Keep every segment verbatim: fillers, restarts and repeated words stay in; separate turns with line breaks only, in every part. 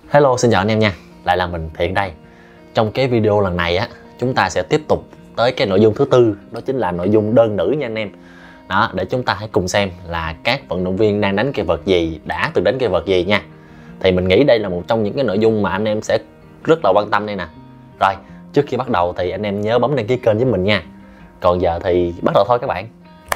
Hello, xin chào anh em nha. Lại là mình Thiện đây. Trong cái video lần này á, chúng ta sẽ tiếp tục tới cái nội dung thứ tư, đó chính là nội dung đơn nữ nha anh em. Đó, để chúng ta hãy cùng xem là các vận động viên đang đánh cây vợt gì, đã từng đánh cây vợt gì nha. Thì mình nghĩ đây là một trong những cái nội dung mà anh em sẽ rất là quan tâm đây nè. Rồi, trước khi bắt đầu thì anh em nhớ bấm đăng ký kênh với mình nha. Còn giờ thì bắt đầu thôi các bạn.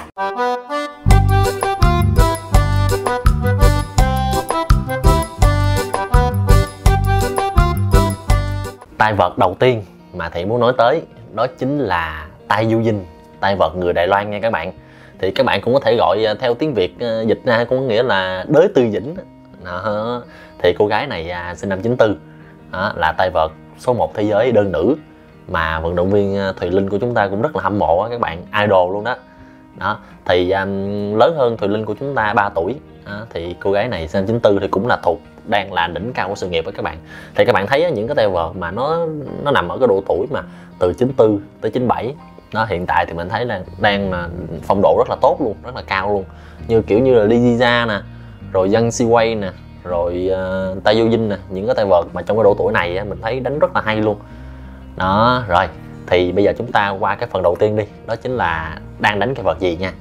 Tay vợt đầu tiên mà Thiện muốn nói tới đó chính là tay Du Dinh, tay vợt người Đài Loan nha các bạn. Thì các bạn cũng có thể gọi theo tiếng Việt dịch ra cũng nghĩa là Đới Tư Dĩnh. Đó. Thì cô gái này sinh năm chín tư, đó, là tay vợt số một thế giới đơn nữ mà vận động viên Thùy Linh của chúng ta cũng rất là hâm mộ các bạn, idol luôn đó. Đó. Thì um, lớn hơn Thùy Linh của chúng ta ba tuổi. Đó. Thì cô gái này sinh năm chín tư thì cũng là thuộc đang là đỉnh cao của sự nghiệp với các bạn. Thì các bạn thấy những cái tay vợt mà nó nó nằm ở cái độ tuổi mà từ chín tư tới chín bảy, nó hiện tại thì mình thấy là đang phong độ rất là tốt luôn, rất là cao luôn. Như kiểu như là Lee Ji nè, rồi Zhang Siwei nè, rồi uh, tay Du Dinh nè, những cái tay vợt mà trong cái độ tuổi này mình thấy đánh rất là hay luôn. Đó, rồi thì bây giờ chúng ta qua cái phần đầu tiên đi, đó chính là đang đánh cây vợt gì nha.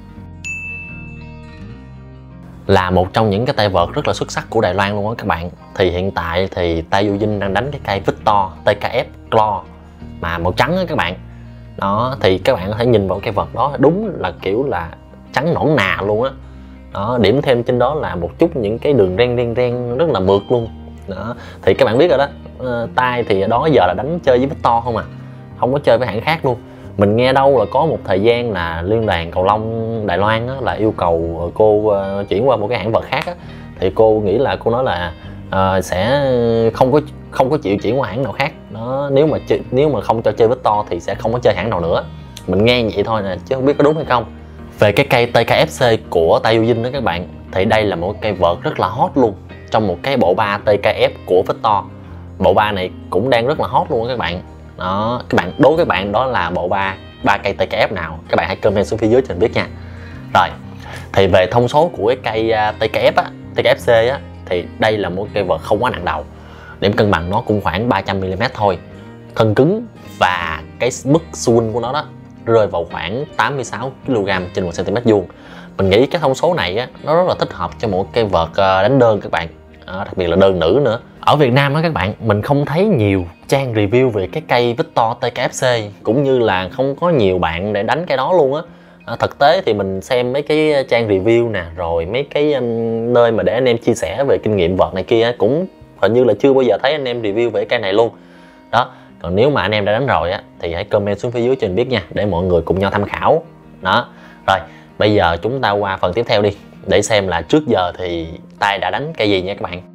Là một trong những cái tay vợt rất là xuất sắc của Đài Loan luôn á các bạn. Thì hiện tại thì tay Du Dinh đang đánh cái cây Victor tê ca ép Claw mà màu trắng á các bạn. Đó, thì các bạn có thể nhìn vào cây vợt đó, đúng là kiểu là trắng nõn nà luôn á. Đó, điểm thêm trên đó là một chút những cái đường ren ren ren rất là mượt luôn. Đó, thì các bạn biết rồi đó, uh, tay thì đó giờ là đánh chơi với Victor không à, không có chơi với hãng khác luôn. Mình nghe đâu là có một thời gian là Liên đoàn Cầu lông Đài Loan á, là yêu cầu cô uh, chuyển qua một cái hãng vợt khác á. Thì cô nghĩ là cô nói là uh, sẽ không có không có chịu chuyển qua hãng nào khác. Đó, nếu mà nếu mà không cho chơi Victor thì sẽ không có chơi hãng nào nữa. Mình nghe vậy thôi nè, chứ không biết có đúng hay không. Về cái cây tê ca ép xê của tay Du Dinh đó các bạn, thì đây là một cây vợt rất là hot luôn trong một cái bộ ba tê ca ép của Victor. Bộ ba này cũng đang rất là hot luôn các bạn. Đó, các bạn đố các bạn đó là bộ ba ba cây tê ca ép nào, các bạn hãy comment xuống phía dưới cho mình biết nha. Rồi, thì về thông số của cái cây tê ca ép á, tê ca ép xê á, thì đây là một cây vợt không quá nặng đầu. Điểm cân bằng nó cũng khoảng ba trăm mi li mét thôi. Thân cứng và cái mức swing của nó đó rơi vào khoảng tám mươi sáu ki lô gam trên một xăng ti mét vuông. Mình nghĩ cái thông số này á, nó rất là thích hợp cho một cây vợt đánh đơn các bạn, à, đặc biệt là đơn nữ nữa. Ở Việt Nam á các bạn, mình không thấy nhiều trang review về cái cây Victor tê ca ép xê, cũng như là không có nhiều bạn để đánh cái đó luôn á. À, thực tế thì mình xem mấy cái trang review nè, rồi mấy cái um, nơi mà để anh em chia sẻ về kinh nghiệm vợt này kia cũng hình như là chưa bao giờ thấy anh em review về cây này luôn. Đó, còn nếu mà anh em đã đánh rồi á thì hãy comment xuống phía dưới cho mình biết nha, để mọi người cùng nhau tham khảo. Đó, rồi bây giờ chúng ta qua phần tiếp theo đi, để xem là trước giờ thì tay đã đánh cây gì nha các bạn.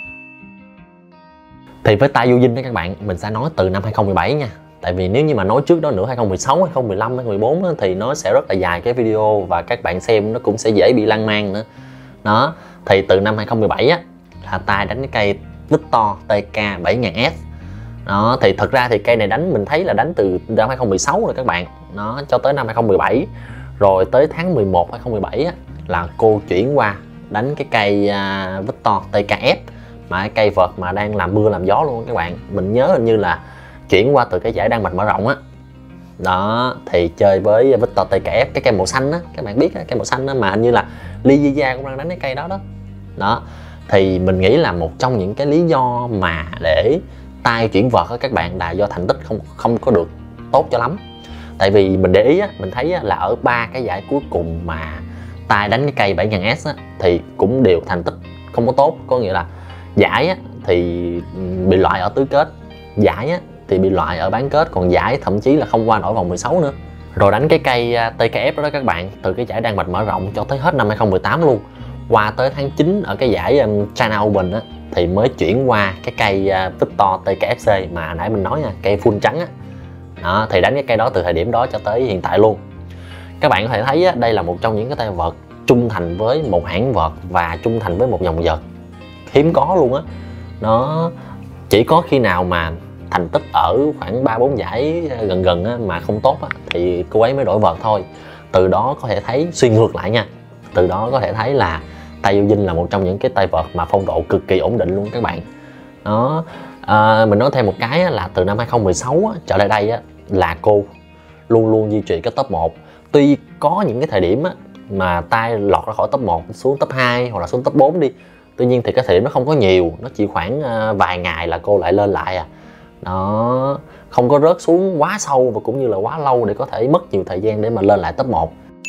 Thì với tay Du Dinh đó các bạn, mình sẽ nói từ năm hai không một bảy nha. Tại vì nếu như mà nói trước đó nữa, hai không một sáu, hai không một lăm, hai không một bốn á, thì nó sẽ rất là dài cái video và các bạn xem nó cũng sẽ dễ bị lan man nữa. Đó, thì từ năm hai không một bảy á là tay đánh cái cây Victor tê ca bảy nghìn S. Đó, thì thật ra thì cây này đánh mình thấy là đánh từ năm hai không một sáu rồi các bạn. Nó cho tới năm hai không một bảy. Rồi tới tháng mười một hai không một bảy á, là cô chuyển qua đánh cái cây uh, Victor tê ca ép, mà cái cây vợt mà đang làm mưa làm gió luôn các bạn. Mình nhớ hình như là chuyển qua từ cái giải Đan Mạch mở rộng á. Đó, thì chơi với Victor tê ca ép, cái cây màu xanh á, các bạn biết á, cây màu xanh á, mà hình như là Lee Ji cũng đang đánh cái cây đó đó. Đó, thì mình nghĩ là một trong những cái lý do mà để tay chuyển vợt á các bạn là do thành tích không không có được tốt cho lắm. Tại vì mình để ý á, mình thấy á, là ở ba cái giải cuối cùng mà tay đánh cái cây bảy nghìn S á, thì cũng đều thành tích không có tốt. Có nghĩa là giải á, thì bị loại ở tứ kết, giải á, thì bị loại ở bán kết, còn giải thậm chí là không qua nổi vòng mười sáu nữa. Rồi đánh cái cây tê ca ép đó, đó các bạn, từ cái giải Đan Mạch mở rộng cho tới hết năm hai không một tám luôn. Qua tới tháng chín ở cái giải um, China Open á, thì mới chuyển qua cái cây uh, Victor tê ca ép xê mà nãy mình nói nha, cây full trắng á. Đó, thì đánh cái cây đó từ thời điểm đó cho tới hiện tại luôn. Các bạn có thể thấy á, đây là một trong những cái tay vợt trung thành với một hãng vợt và trung thành với một dòng vợt hiếm có luôn á. Nó chỉ có khi nào mà thành tích ở khoảng ba bốn giải gần gần á, mà không tốt á, thì cô ấy mới đổi vợt thôi. Từ đó có thể thấy, suy ngược lại nha, từ đó có thể thấy là tay Du Dinh là một trong những cái tay vợt mà phong độ cực kỳ ổn định luôn các bạn. Đó. À, mình nói thêm một cái á, là từ năm hai không một sáu á, trở lại đây á, là cô luôn luôn duy trì cái top một. Tuy có những cái thời điểm á, mà tay lọt ra khỏi top một xuống top hai hoặc là xuống top bốn đi, tuy nhiên thì cái thời điểm nó không có nhiều, nó chỉ khoảng uh, vài ngày là cô lại lên lại à. Nó không có rớt xuống quá sâu và cũng như là quá lâu để có thể mất nhiều thời gian để mà lên lại top một.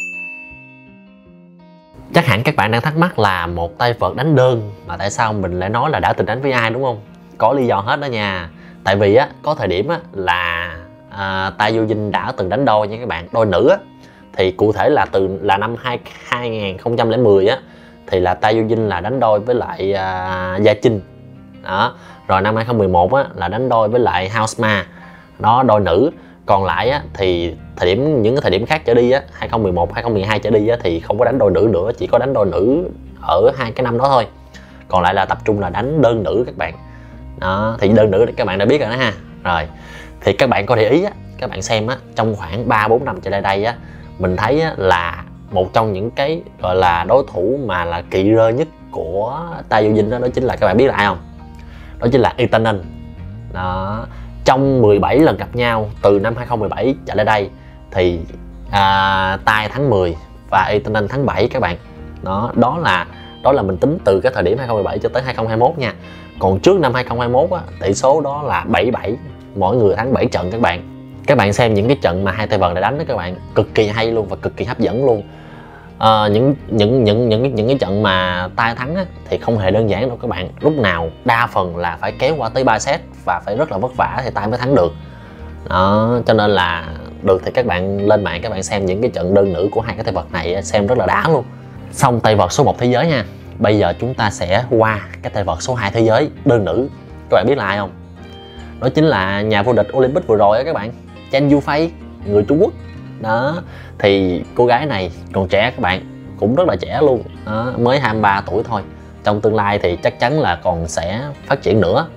Chắc hẳn các bạn đang thắc mắc là một tay vợt đánh đơn mà tại sao mình lại nói là đã từng đánh với ai, đúng không? Có lý do hết đó nha. Tại vì á, có thời điểm á, là à, tay vô dinh đã từng đánh đôi nha các bạn, đôi nữ á. Thì cụ thể là từ là năm hai không không không á, thì là tay vô dinh là đánh đôi với lại à, Gia Trinh đó. Rồi năm hai không một một á, là đánh đôi với lại Hausma đó, đôi nữ. Còn lại á, thì thời điểm những cái thời điểm khác trở đi á, hai không một một, hai không một hai trở đi á, thì không có đánh đôi nữ nữa, chỉ có đánh đôi nữ ở hai cái năm đó thôi. Còn lại là tập trung là đánh đơn nữ các bạn. Đó, thì đơn nữ thì các bạn đã biết rồi đó ha. Rồi, thì các bạn có để ý á, các bạn xem á, trong khoảng ba bốn năm trở lại đây á, mình thấy á, là một trong những cái gọi là đối thủ mà là kỵ rơ nhất của tay vô dinh đó, đó chính là, các bạn biết là ai không? Đó chính là Itanen. Đó, trong mười bảy lần gặp nhau từ năm hai không một bảy trở lại đây thì à, tay thắng mười và Itanen thắng bảy các bạn. Đó, đó là đó là mình tính từ cái thời điểm hai không một bảy cho tới hai không hai mốt nha. Còn trước năm hai không hai mốt á, tỷ số đó là bảy bảy, mỗi người thắng bảy trận các bạn. Các bạn xem những cái trận mà hai tay vợt đã đánh đó các bạn, cực kỳ hay luôn và cực kỳ hấp dẫn luôn. À, những những những những những cái trận mà tay thắng á, thì không hề đơn giản đâu các bạn. Lúc nào đa phần là phải kéo qua tới ba set và phải rất là vất vả thì tay mới thắng được. Đó, cho nên là được thì các bạn lên mạng các bạn xem những cái trận đơn nữ của hai cái tay vợt này xem rất là đã luôn. Xong tay vợt số một thế giới nha. Bây giờ chúng ta sẽ qua cái tay vợt số hai thế giới đơn nữ. Các bạn biết là ai không? Đó chính là nhà vô địch Olympic vừa rồi đó các bạn, Chen Yufei, người Trung Quốc. Đó, thì cô gái này còn trẻ các bạn, cũng rất là trẻ luôn. Đó, mới hai mươi ba tuổi thôi. Trong tương lai thì chắc chắn là còn sẽ phát triển nữa.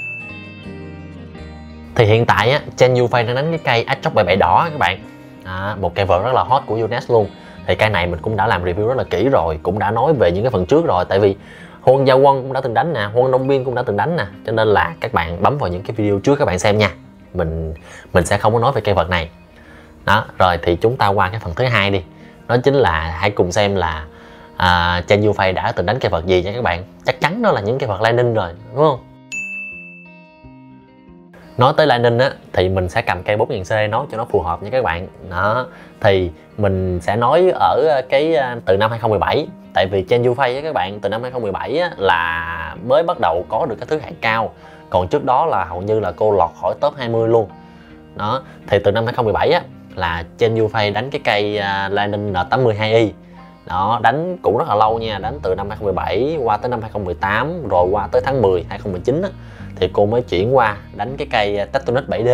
Thì hiện tại á, Chen Yufei đang đánh cái cây Aatrox bảy bảy đỏ các bạn. À, một cây vợt rất là hot của Younes luôn. Thì cây này mình cũng đã làm review rất là kỹ rồi, cũng đã nói về những cái phần trước rồi. Tại vì Huân Gia Quân cũng đã từng đánh nè, Huân Đông Biên cũng đã từng đánh nè, cho nên là các bạn bấm vào những cái video trước các bạn xem nha. Mình mình sẽ không có nói về cây vợt này. Đó, rồi thì chúng ta qua cái phần thứ hai đi. Đó chính là hãy cùng xem là à, Chen Yufei đã từng đánh cây vợt gì nha các bạn. Chắc chắn đó là những cây vợt Lightning rồi, đúng không? Nói tới Lightning á, thì mình sẽ cầm cây bốn nghìn xê nói cho nó phù hợp nha các bạn. Đó, thì mình sẽ nói ở cái từ năm hai không một bảy. Tại vì Chen Yufei á các bạn, từ năm hai không một bảy á, là mới bắt đầu có được cái thứ hạng cao. Còn trước đó là hầu như là cô lọt khỏi top hai mươi luôn. Đó, thì từ năm hai không một bảy á, là Chen Yufei đánh cái cây uh, Lightning N tám mươi hai i. Đó, đánh cũng rất là lâu nha, đánh từ năm hai không một bảy qua tới năm hai không một tám, rồi qua tới tháng mười hai không một chín á, thì cô mới chuyển qua đánh cái cây Tectonic bảy D.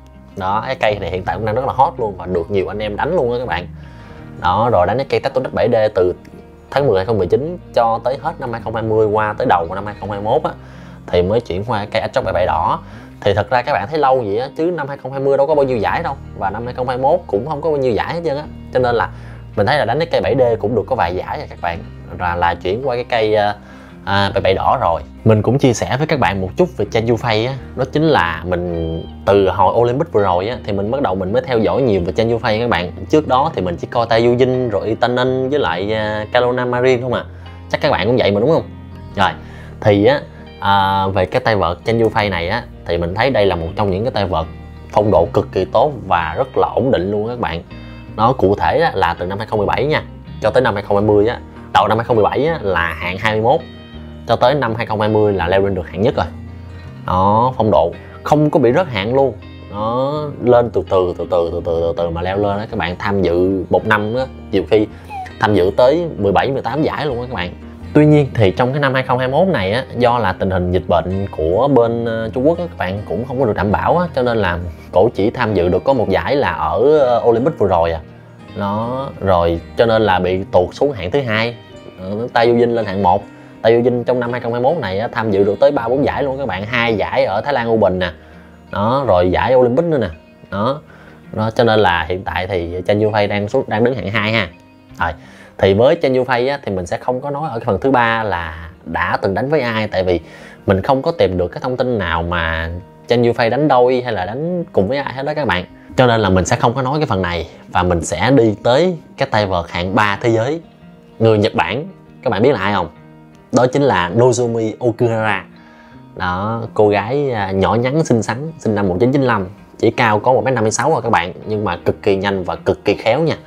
Đó, cái cây này hiện tại cũng đang rất là hot luôn và được nhiều anh em đánh luôn á các bạn. Đó, rồi đánh cái cây Tectonic bảy D từ tháng mười hai không một chín cho tới hết năm hai không hai không qua tới đầu của năm hai không hai mốt á, thì mới chuyển qua cái cây Aatrox bảy bảy đỏ. Thì thật ra các bạn thấy lâu vậy á, chứ năm hai không hai không đâu có bao nhiêu giải đâu, và năm hai không hai mốt cũng không có bao nhiêu giải hết trơn á. Cho nên là mình thấy là đánh cái cây bảy D cũng được có vài giải rồi các bạn, và là chuyển qua cái cây à, bảy bảy đỏ rồi. Mình cũng chia sẻ với các bạn một chút về Chen Yufei á, đó chính là mình từ hồi Olympic vừa rồi á, thì mình bắt đầu mình mới theo dõi nhiều về Chen Yufei các bạn. Trước đó thì mình chỉ coi tay Yu Jin rồi Itanen với lại uh, Kalona Marin không à. Chắc các bạn cũng vậy mà đúng không? Rồi, thì á à, về cái tay vợt Chen Yufei này á, thì mình thấy đây là một trong những cái tay vợt phong độ cực kỳ tốt và rất là ổn định luôn các bạn. Nó cụ thể á, là từ năm hai không một bảy nha cho tới năm hai không hai không á, đầu năm hai không một bảy á, là hạng hai mươi mốt, cho tới năm hai không hai không là leo lên được hạng nhất rồi. Đó, phong độ không có bị rớt hạng luôn. Nó lên từ từ từ từ từ từ từ từ mà leo lên đó các bạn. Tham dự một năm đó, nhiều khi tham dự tới mười bảy mười tám giải luôn đó các bạn. Tuy nhiên thì trong cái năm hai không hai mốt này á, do là tình hình dịch bệnh của bên Trung Quốc á, các bạn cũng không có được đảm bảo á, cho nên là cổ chỉ tham dự được có một giải là ở Olympic vừa rồi à. Nó rồi cho nên là bị tụt xuống hạng thứ hai. Tay Yu Jin lên hạng một. Tay Yu Jin trong năm hai không hai mốt này á, tham dự được tới ba bốn giải luôn các bạn, hai giải ở Thái Lan Open nè. Đó, rồi giải Olympic nữa nè. Đó. Đó, cho nên là hiện tại thì Chen Yufei đang xuống đang đứng hạng hai ha. Rồi, thì với Chen Yufei á, thì mình sẽ không có nói ở cái phần thứ ba là đã từng đánh với ai, tại vì mình không có tìm được cái thông tin nào mà Chen Yufei đánh đôi hay là đánh cùng với ai hết đó các bạn. Cho nên là mình sẽ không có nói cái phần này, và mình sẽ đi tới cái tay vợt hạng ba thế giới, người Nhật Bản. Các bạn biết là ai không? Đó chính là Nozomi Okuhara. Đó, cô gái nhỏ nhắn xinh xắn, sinh năm một nghìn chín trăm chín mươi lăm, chỉ cao có một mét năm mươi sáu rồi các bạn, nhưng mà cực kỳ nhanh và cực kỳ khéo nha.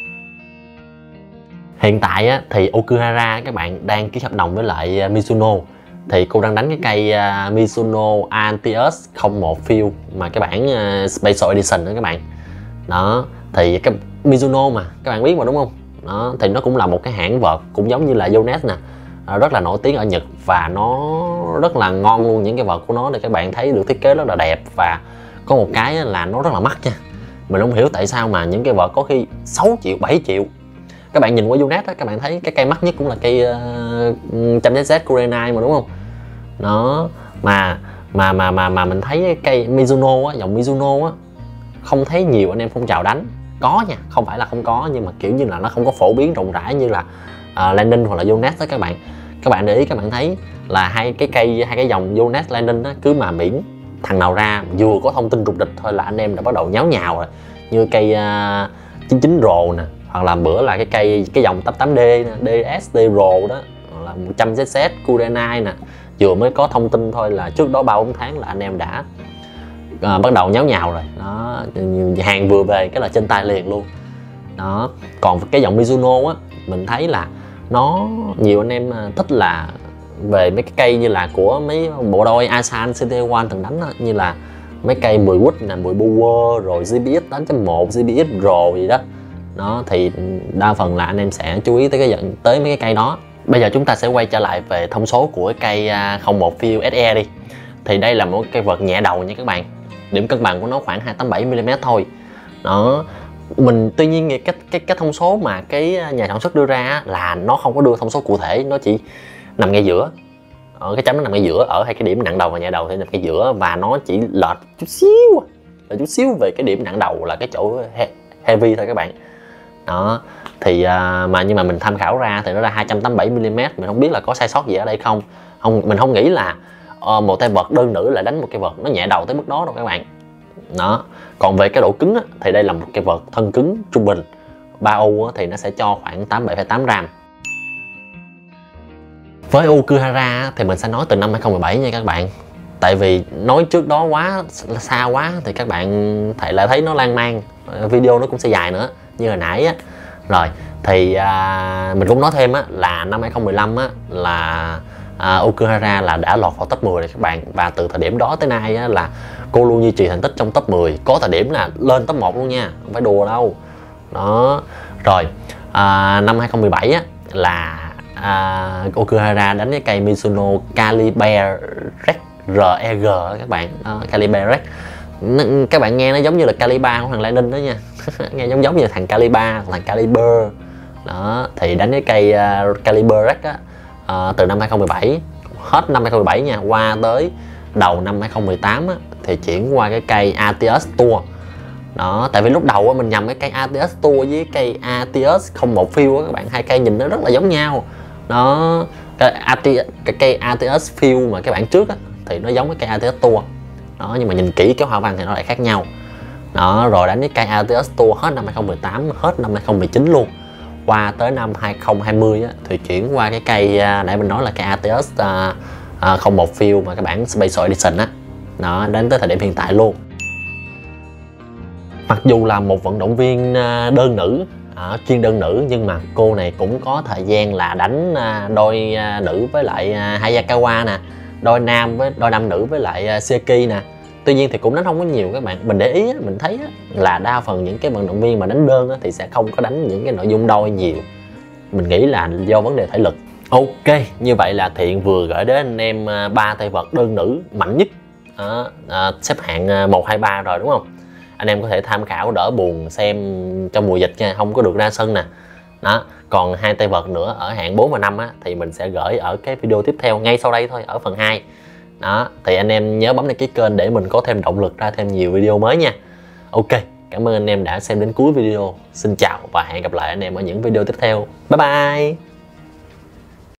Hiện tại á, thì Okuhara các bạn đang ký hợp đồng với lại Mizuno. Thì cô đang đánh cái cây uh, Mizuno Antius không một Field mà cái bản uh, Special Edition đó các bạn. Đó, thì cái Mizuno mà các bạn biết mà đúng không? Đó, thì nó cũng là một cái hãng vợt cũng giống như là Yonex nè, uh, rất là nổi tiếng ở Nhật, và nó rất là ngon luôn. Những cái vợt của nó thì các bạn thấy được thiết kế rất là đẹp, và có một cái là nó rất là mắc nha. Mình không hiểu tại sao mà những cái vợt có khi sáu triệu, bảy triệu. Các bạn nhìn qua Yonex đó, các bạn thấy cái cây mắc nhất cũng là cây uh, trăm Z Z Kurenai mà đúng không? Đó, mà mà mà mà mà mình thấy cây Mizuno á, dòng Mizuno á, không thấy nhiều anh em phong trào đánh. Có nha, không phải là không có, nhưng mà kiểu như là nó không có phổ biến rộng rãi như là uh, Landon hoặc là Yonex đó các bạn. Các bạn để ý, các bạn thấy là hai cái cây, hai cái dòng Yonex Landon á, cứ mà miễn thằng nào ra vừa có thông tin trục địch thôi là anh em đã bắt đầu nháo nhào rồi. Như cây uh, chín chín Pro nè, hoặc là bữa là cái cây cái dòng tám tám D nè, D S D Pro đó, hoặc là một trăm Z Z Kurenai nè, vừa mới có thông tin thôi là trước đó ba bốn tháng là anh em đã à, bắt đầu nháo nhào rồi đó. Hàng vừa về cái là trên tay liền luôn đó. Còn cái dòng Mizuno á, mình thấy là nó nhiều anh em thích là về mấy cái cây như là của mấy bộ đôi Asan xê tê một từng đánh đó, như là mấy cây mười watt nè, mười power rồi giê pê ét tám chấm một, giê pê ét Pro gì đó. Đó thì đa phần là anh em sẽ chú ý tới cái dẫn tới mấy cái cây đó. Bây giờ chúng ta sẽ quay trở lại về thông số của cây không một Field ét e đi. Thì đây là một cây vợt nhẹ đầu nha các bạn. Điểm cân bằng của nó khoảng hai tám bảy mi li mét thôi. Đó. Mình tuy nhiên cái cái cái thông số mà cái nhà sản xuất đưa ra là nó không có đưa thông số cụ thể, nó chỉ nằm ngay giữa. Ở cái chấm nó nằm ngay giữa, ở hai cái điểm nặng đầu và nhẹ đầu thì nằm ngay giữa, và nó chỉ lệch chút xíu, lệch chút xíu về cái điểm nặng đầu là cái chỗ heavy thôi các bạn. Đó thì uh, mà nhưng mà mình tham khảo ra thì nó ra hai trăm tám mươi bảy mi li mét. Mình không biết là có sai sót gì ở đây không. Không, mình không nghĩ là uh, một tay vợt đơn nữ lại đánh một cây vợt nó nhẹ đầu tới mức đó đâu các bạn. Đó. Còn về cái độ cứng á, thì đây là một cây vợt thân cứng trung bình. ba U á, thì nó sẽ cho khoảng tám mươi bảy phẩy tám gram. Với Okuhara thì mình sẽ nói từ năm hai không một bảy nha các bạn. Tại vì nói trước đó quá xa quá thì các bạn thể lại thấy nó lan man, video nó cũng sẽ dài nữa như hồi nãy á. Rồi thì à, mình cũng nói thêm á là năm hai không một lăm á là à, Okuhara là đã lọt vào top mười rồi các bạn, và từ thời điểm đó tới nay á, là cô luôn duy trì thành tích trong top mười, có thời điểm là lên top một luôn nha, không phải đùa đâu. Đó. Rồi à, năm hai không một bảy á là à, Okuhara đánh cái cây Mizuno Caliber rờ e giê các bạn. Đó, Caliber Rex. Các bạn nghe nó giống như là Caliber của thằng Landon đó nha. Nghe giống giống như là thằng Caliber, thằng Caliber. Đó, thì đánh cái cây uh, Caliber Rex á, uh, từ năm hai không một bảy, hết năm hai không một bảy nha, qua tới đầu năm hai không một tám á, thì chuyển qua cái cây Atius Tour. Đó, tại vì lúc đầu á, mình nhầm cái cây Atius Tour với cây Atius không một Field á các bạn, hai cây nhìn nó rất là giống nhau. Đó, cái, Ati, cái cây Atius Field mà các bạn trước á, thì nó giống cái cây Atius Tour. Đó, nhưng mà nhìn kỹ cái hoa văn thì nó lại khác nhau. Đó, rồi đánh cái cây Atius Tour hết năm hai không một tám, hết năm hai không một chín luôn. Qua tới năm hai không hai không á, thì chuyển qua cái cây nãy mình nói là cây Atius uh, uh, không một Field mà các bản Special Edition á. Đó, đến tới thời điểm hiện tại luôn. Mặc dù là một vận động viên đơn nữ, uh, chuyên đơn nữ, nhưng mà cô này cũng có thời gian là đánh uh, đôi uh, nữ với lại uh, Hayakawa nè, đôi nam với đôi nam nữ với lại uh, Seki nè. Tuy nhiên thì cũng đánh không có nhiều các bạn. Mình để ý, mình thấy là đa phần những cái vận động viên mà đánh đơn thì sẽ không có đánh những cái nội dung đôi nhiều. Mình nghĩ là do vấn đề thể lực. Ok, như vậy là Thiện vừa gửi đến anh em ba tay vợt đơn nữ mạnh nhất, à, à, xếp hạng một hai ba rồi đúng không? Anh em có thể tham khảo đỡ buồn xem trong mùa dịch nha, không có được ra sân nè. Đó, còn hai tay vợt nữa ở hạng bốn và năm á, thì mình sẽ gửi ở cái video tiếp theo ngay sau đây thôi, ở phần hai. Đó, thì anh em nhớ bấm đăng ký kênh để mình có thêm động lực ra thêm nhiều video mới nha. Ok, cảm ơn anh em đã xem đến cuối video. Xin chào và hẹn gặp lại anh em ở những video tiếp theo. Bye bye.